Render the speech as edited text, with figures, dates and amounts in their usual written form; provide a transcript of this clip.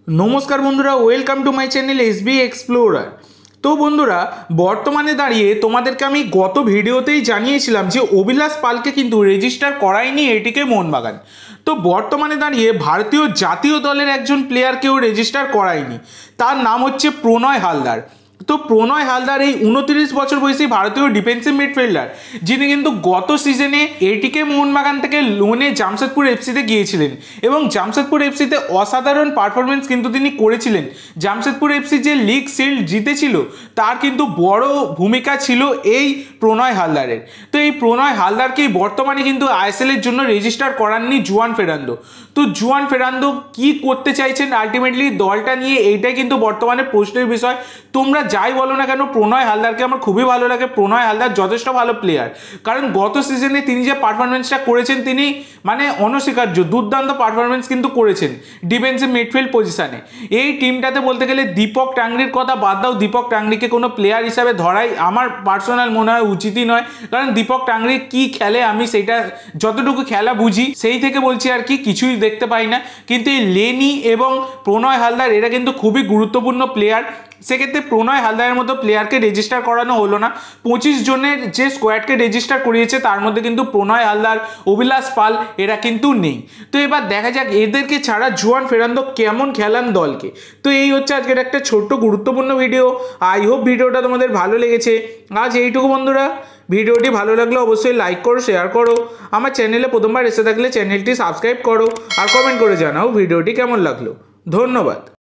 नमस्कार बंधुरा welcome to my channel SB explorer. तो बंधुरा बर्तमाने दाड़िए तुम्हादेरके आमी गत भिडियोतेई जानिয়েছিলাম যে অভিলাষ পালকে কিন্তু রেজিস্টার করায়নি এটিকে মোহনবাগান। তো বর্তমানে দাঁড়িয়ে ভারতীয় জাতীয় দলের একজন প্লেয়ারকেও রেজিস্টার করায়নি, তার নাম হচ্ছে প্রণয় হালদার। তো প্রণয় হালদার এই 29 বছর বয়সী ভারতীয় ডিফেন্সিভ মিডফিল্ডার, যিনি কিন্তু গত সিজনে এটিকে মোহনবাগান থেকে লোনে জামশেদপুর এফসিতে গিয়েছিলেন এবং জামশেদপুর এফসিতে অসাধারণ পারফরমেন্স কিন্তু তিনি করেছিলেন। জামশেদপুর এফসি যে লিগ শিল্ড জিতেছিল তার কিন্তু বড় ভূমিকা ছিল এই প্রণয় হালদারের। তো এই প্রণয় হালদারকেই বর্তমানে কিন্তু আইএসএল এর জন্য রেজিস্টার করাননি জুয়ান ফেরান্দো। তো জুয়ান ফেরান্দো কি করতে চাইছেন আলটিমেটলি দলটা নিয়ে, এইটাই কিন্তু বর্তমানে প্রশ্নের বিষয়। তোমরা যাই বলো না কেন, প্রণয় হালদারকে আমার খুবই ভালো লাগে। প্রণয় হালদার যথেষ্ট ভালো প্লেয়ার, কারণ গত সিজনে তিনি যে পারফরমেন্সটা করেছেন তিনি মানে অনস্বীকার্য, দুর্দান্ত পারফরমেন্স কিন্তু করেছেন ডিফেন্সিভ মিডফিল্ড পজিশনে। এই টিমটাতে বলতে গেলে দীপক টাংরির কথা বাদ দাও, দীপক টাংরিকে কোনো প্লেয়ার হিসাবে ধরাই আমার পার্সোনাল মনে হয় উচিতই নয়, কারণ দীপক টাংরি কি খেলে আমি সেটা যতটুকু খেলা বুঝি সেই থেকে বলছি আর কি, কিছুই দেখতে পাই না। কিন্তু এই লেনি এবং প্রণয় হালদার এরা কিন্তু খুবই গুরুত্বপূর্ণ প্লেয়ার। সেক্ষেত্রে প্রণয় হালদারের মতো প্লেয়ারকে রেজিস্টার করানো হলো না। 25 জনের যে স্কোয়াডকে রেজিস্টার করিয়েছে তার মধ্যে কিন্তু প্রণয় হালদার, অভিলাষ পাল এরা কিন্তু নেই। তো এবার দেখা যাক এদেরকে ছাড়া জুয়ান ফেরান্দো কেমন খেলান দলকে। তো এই হচ্ছে আজকের একটা ছোট্ট গুরুত্বপূর্ণ ভিডিও। আই হোপ ভিডিওটা তোমাদের ভালো লেগেছে। আজ এইটুকু বন্ধুরা, ভিডিওটি ভালো লাগলে অবশ্যই লাইক করো, শেয়ার করো, আমার চ্যানেলে প্রথমবার এসে থাকলে চ্যানেলটি সাবস্ক্রাইব করো আর কমেন্ট করে জানাও ভিডিওটি কেমন লাগলো। ধন্যবাদ।